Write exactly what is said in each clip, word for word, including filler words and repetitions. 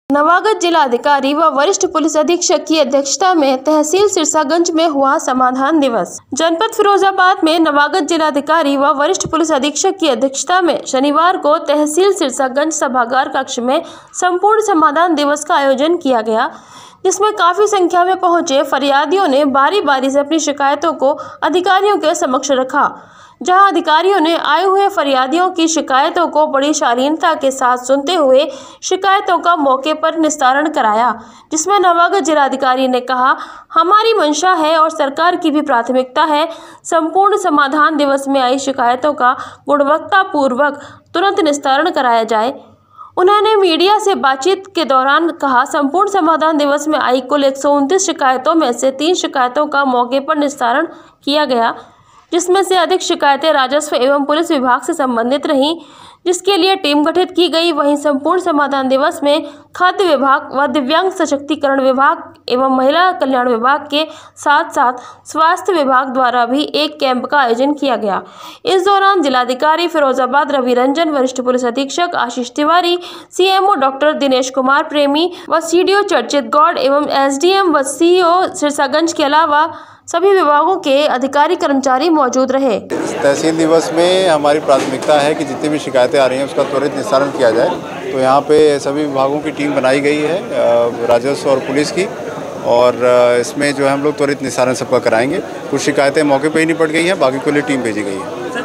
नवागत जिलाधिकारी व वरिष्ठ पुलिस अधीक्षक की अध्यक्षता में तहसील सिरसागंज में हुआ समाधान दिवस। जनपद फिरोजाबाद में नवागत जिलाधिकारी व वरिष्ठ पुलिस अधीक्षक की अध्यक्षता में शनिवार को तहसील सिरसागंज सभागार कक्ष में संपूर्ण समाधान दिवस का आयोजन किया गया, जिसमें काफी संख्या में पहुंचे फरियादियों ने बारी बारी से अपनी शिकायतों को अधिकारियों के समक्ष रखा, जहां अधिकारियों ने आए हुए फरियादियों की शिकायतों को बड़ी शालीनता के साथ सुनते हुए शिकायतों का मौके पर निस्तारण कराया, जिसमें नवागत जिलाधिकारी ने कहा, हमारी मंशा है और सरकार की भी प्राथमिकता है संपूर्ण समाधान दिवस में आई शिकायतों का गुणवत्तापूर्वक तुरंत निस्तारण कराया जाए। उन्होंने मीडिया से बातचीत के दौरान कहा, संपूर्ण समाधान दिवस में आई कुल एक सौ उनतीस शिकायतों में से तीन शिकायतों का मौके पर निस्तारण किया गया, जिसमें से अधिक शिकायतें राजस्व एवं पुलिस विभाग से संबंधित रहीं, जिसके लिए टीम गठित की गई। वहीं संपूर्ण समाधान दिवस में खाद्य विभाग व दिव्यांग सशक्तिकरण विभाग एवं महिला कल्याण विभाग के साथ साथ स्वास्थ्य विभाग द्वारा भी एक कैंप का आयोजन किया गया। इस दौरान जिलाधिकारी फिरोजाबाद रवि रंजन, वरिष्ठ पुलिस अधीक्षक आशीष तिवारी, सीएमओ डॉक्टर दिनेश कुमार प्रेमी व सीडीओ चर्चित गौड़ एवं एसडीएम व सीईओ सिरसागंज के अलावा सभी विभागों के अधिकारी कर्मचारी मौजूद रहे। तहसील दिवस में हमारी प्राथमिकता है कि जितनी भी शिकायतें आ रही हैं उसका त्वरित निस्तारण किया जाए। तो यहाँ पे सभी विभागों की टीम बनाई गई है, राजस्व और पुलिस की, और इसमें जो है हम लोग त्वरित निस्तारण सबका कराएंगे। कुछ शिकायतें मौके पे ही निपट गई हैं, बाकी के लिए टीम भेजी गई है।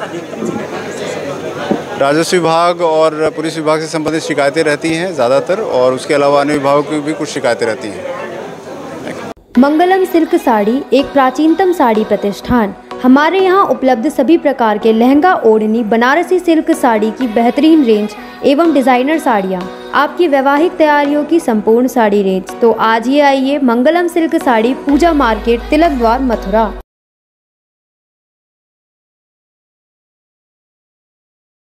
राजस्व विभाग और पुलिस विभाग से संबंधित शिकायतें रहती हैं ज़्यादातर, और उसके अलावा अन्य विभागों की भी कुछ शिकायतें रहती हैं। मंगलम सिल्क साड़ी एक प्राचीनतम साड़ी प्रतिष्ठान। हमारे यहाँ उपलब्ध सभी प्रकार के लहंगा, ओढ़नी, बनारसी सिल्क साड़ी की बेहतरीन रेंज एवं डिजाइनर साड़ियाँ, आपकी वैवाहिक तैयारियों की संपूर्ण साड़ी रेंज। तो आज ही आइए मंगलम सिल्क साड़ी, पूजा मार्केट, तिलक द्वार, मथुरा।